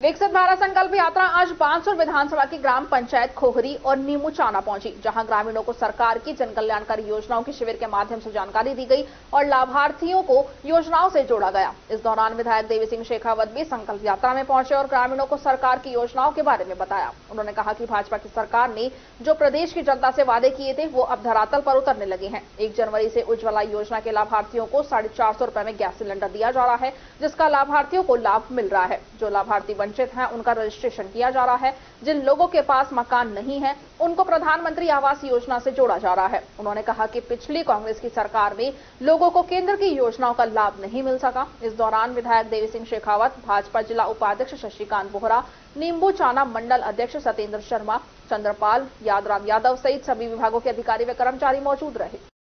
विकसित भारत संकल्प यात्रा आज बांसुर विधानसभा की ग्राम पंचायत खोहरी और नीमूचाना पहुंची, जहां ग्रामीणों को सरकार की जन कल्याणकारी योजनाओं के शिविर के माध्यम से जानकारी दी गई और लाभार्थियों को योजनाओं से जोड़ा गया। इस दौरान विधायक देवी सिंह शेखावत भी संकल्प यात्रा में पहुंचे और ग्रामीणों को सरकार की योजनाओं के बारे में बताया। उन्होंने कहा कि भाजपा की सरकार ने जो प्रदेश की जनता से वादे किए थे वो अब धरातल पर उतरने लगे हैं। 1 जनवरी से उज्ज्वला योजना के लाभार्थियों को 450 रुपए में गैस सिलेंडर दिया जा रहा है, जिसका लाभार्थियों को लाभ मिल रहा है। जो लाभार्थी वंचित हैं उनका रजिस्ट्रेशन किया जा रहा है। जिन लोगों के पास मकान नहीं है उनको प्रधानमंत्री आवास योजना से जोड़ा जा रहा है। उन्होंने कहा कि पिछली कांग्रेस की सरकार में लोगों को केंद्र की योजनाओं का लाभ नहीं मिल सका। इस दौरान विधायक देवी सिंह शेखावत, भाजपा जिला उपाध्यक्ष शशिकांत बोहरा, नीमूचाना मंडल अध्यक्ष सत्येंद्र शर्मा, चंद्रपाल, यादराम यादव सहित सभी विभागों के अधिकारी व कर्मचारी मौजूद रहे।